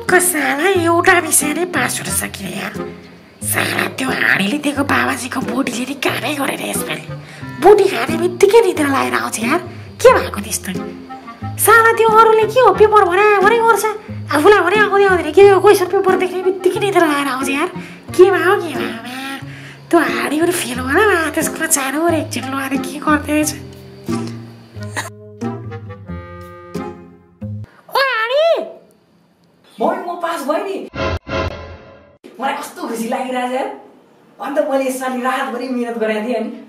टुक्क साला एउटा विषय नै पास हुन सकिने यार। साला त्यो हाँडीले दिएको बाबाजीको बोटीले नि कामै गरेन यसपालि। बोटी खाने बित्तिकै निद्रा लागेर आउँछ यार। के भएको त्यस्तो? साला त्यो अरूले के हो पेपर भरे गर्छ, आफूलाई भने आउँदै आउँदैन के क्वेसन पेपर देख्ने बित्तिकै निद्रा लागेर आउँछ यार। के भयो त्यो हाँडी पनि फेल होला त्यसको चारो एकचोटि लगाएर के गर्दै रहेछ। म पास भयो नि। मलाई कस्तो खुसी लागिरहेछ यार। अन्त मैले यसपालि रातभरि मिहिनेत गरेको थिएँ अनि